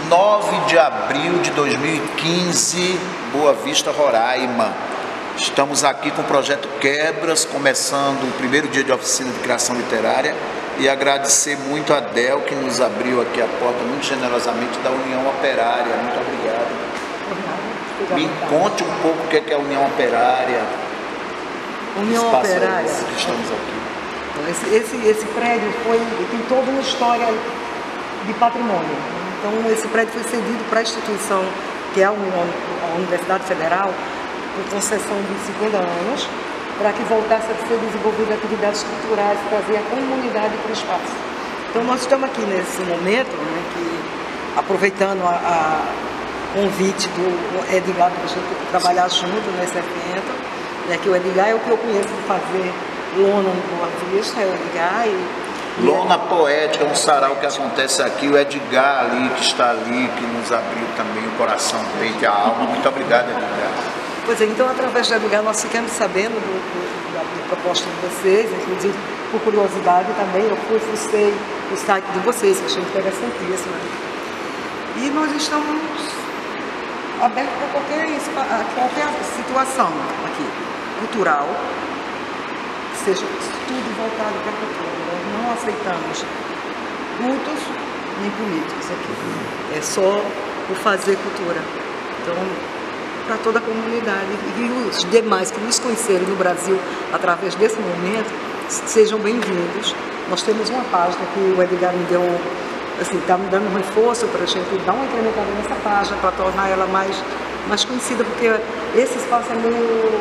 9 de abril de 2015, Boa Vista, Roraima. Estamos aqui com o Projeto Quebras, começando o primeiro dia de oficina de criação literária, e agradecer muito a Del, que nos abriu aqui a porta muito generosamente, da União Operária. Muito obrigado. Me conte um pouco o que é a União Operária. União Operária. Que estamos aqui. Esse prédio tem toda uma história de patrimônio. Então, esse prédio foi cedido para a instituição, que é a Universidade Federal, por concessão de 50 anos, para que voltasse a ser desenvolvida atividades culturais, trazer a comunidade para o espaço. Então, nós estamos aqui nesse momento, né, que, aproveitando a convite do Edgar para a gente trabalhar junto nesse evento, né, que o Edgar é o que eu conheço de fazer lona no Boa Vista, é o Edgar. Lona Poética, um sarau que acontece aqui, o Edgar ali, que está ali, que nos abriu também o coração, o peito e a alma. Muito obrigado, Edgar. Pois é, então através do Edgar nós ficamos sabendo da proposta de vocês, inclusive por curiosidade também, eu fucei o site de vocês, que achei interessantíssimo. E nós estamos abertos para qualquer situação aqui, cultural, que seja tudo voltado para a cultura. Nós não aceitamos cultos nem políticos aqui. É só o fazer cultura. Então, para toda a comunidade e os demais que nos conhecerem no Brasil através desse momento, sejam bem-vindos. Nós temos uma página que o Edgar me deu, assim, está me dando um reforço para a gente dar uma incrementada nessa página, para tornar ela mais conhecida, porque esse espaço é meio,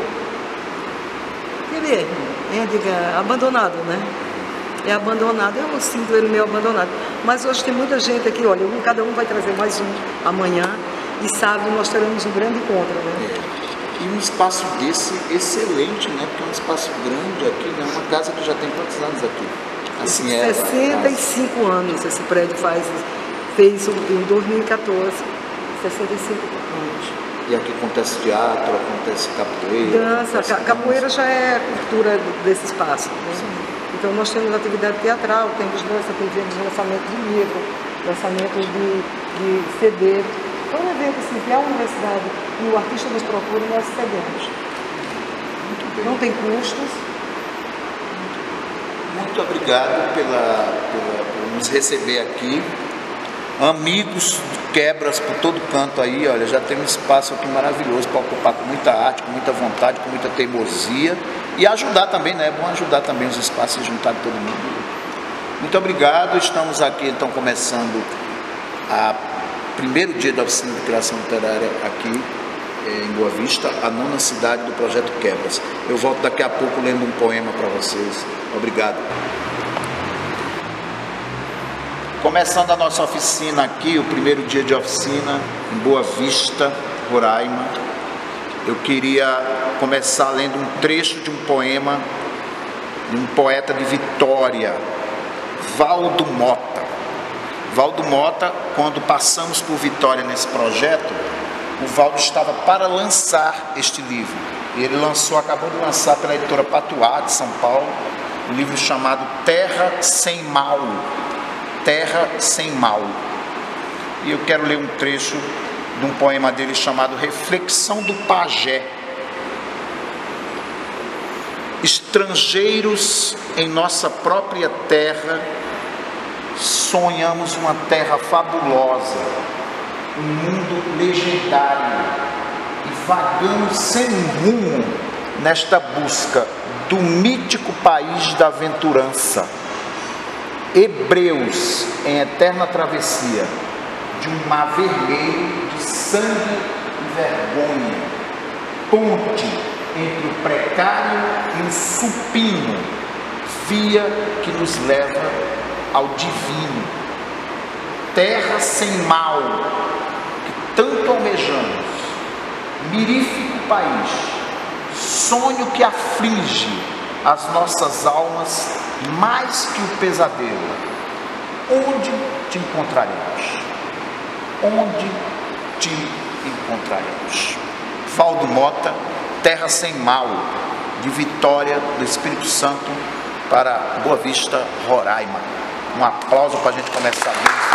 Edgar, abandonado, né? É abandonado, eu sinto ele meio abandonado. Mas hoje tem muita gente aqui, olha, cada um vai trazer mais um amanhã. E sábado nós teremos um grande encontro, né? E um espaço desse excelente, né? Porque é um espaço grande aqui, né? Uma casa que já tem quantos anos aqui? Assim, 65 anos esse prédio fez em 2014, 65 anos. E aqui acontece teatro, acontece capoeira. Dança, capoeira já é a cultura desse espaço, né? Então nós temos atividade teatral, temos dança, temos lançamento de livro, lançamento de CD. É um evento assim, que a universidade e o artista nos procura, nós cedemos. Não tem custos. Muito obrigado por nos receber aqui. Amigos de Quebras por todo canto aí, olha, já tem um espaço aqui maravilhoso para ocupar com muita arte, com muita vontade, com muita teimosia. E ajudar também, né? É bom ajudar também os espaços e juntar todo mundo. Muito obrigado. Estamos aqui então começando primeiro dia da oficina de criação literária aqui em Boa Vista, a 9ª cidade do Projeto Quebras. Eu volto daqui a pouco lendo um poema para vocês. Obrigado. Começando a nossa oficina aqui, o primeiro dia de oficina em Boa Vista, Roraima, eu queria começar lendo um trecho de um poema de um poeta de Vitória, Valdo Mota. Valdo Mota, quando passamos por Vitória nesse projeto, o Valdo estava para lançar este livro. E ele acabou de lançar pela editora Patuá, de São Paulo, um livro chamado Terra Sem Mal. Terra Sem Mal. E eu quero ler um trecho de um poema dele chamado Reflexão do Pajé. Estrangeiros em nossa própria terra, sonhamos uma terra fabulosa, um mundo legendário, e vagamos sem rumo nesta busca do mítico país da aventurança. Hebreus em eterna travessia de um mar vermelho de sangue e vergonha, ponte entre o precário e o supino, via que nos leva ao divino. Terra sem mal, que tanto almejamos, mirífico país, sonho que aflige as nossas almas mais que o pesadelo. Onde te encontraremos? Onde te encontraremos? Valdo Mota, Terra Sem Mal, de Vitória do Espírito Santo para Boa Vista, Roraima. Um aplauso para a gente começar bem.